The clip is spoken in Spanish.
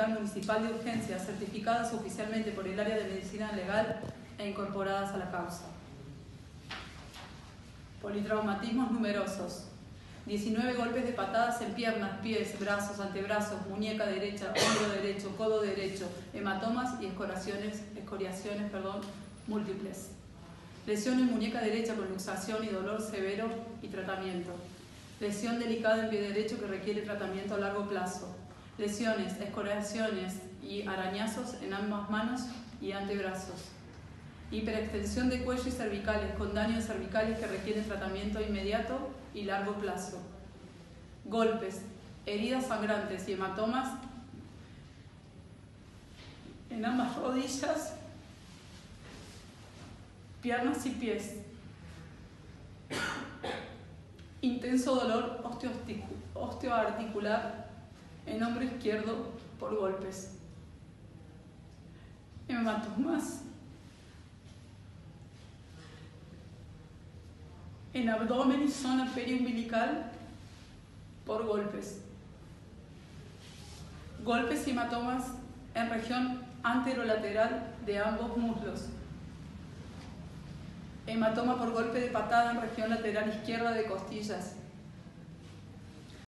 Hospital Municipal de Urgencias, certificadas oficialmente por el área de medicina legal e incorporadas a la causa. Politraumatismos numerosos. 19 golpes de patadas en piernas, pies, brazos, antebrazos, muñeca derecha, hombro derecho, codo derecho, hematomas y escoriaciones múltiples. Lesión en muñeca derecha con luxación y dolor severo y tratamiento. Lesión delicada en pie derecho que requiere tratamiento a largo plazo. Lesiones, escoriaciones y arañazos en ambas manos y antebrazos. Hiperextensión de cuello y cervicales con daños cervicales que requieren tratamiento inmediato y largo plazo. Golpes, heridas sangrantes y hematomas en ambas rodillas, piernas y pies. Intenso dolor osteoarticular en hombro izquierdo por golpes. Hematomas en abdomen y zona periumbilical por golpes. Golpes y hematomas en región anterolateral de ambos muslos. Hematoma por golpe de patada en región lateral izquierda de costillas.